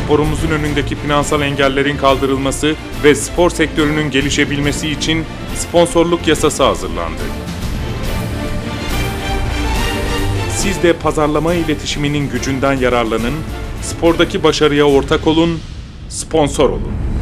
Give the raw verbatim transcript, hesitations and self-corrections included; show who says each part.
Speaker 1: sporumuzun önündeki finansal engellerin kaldırılması ve spor sektörünün gelişebilmesi için sponsorluk yasası hazırlandı. Siz de pazarlama iletişiminin gücünden yararlanın, spordaki başarıya ortak olun, sponsor olun.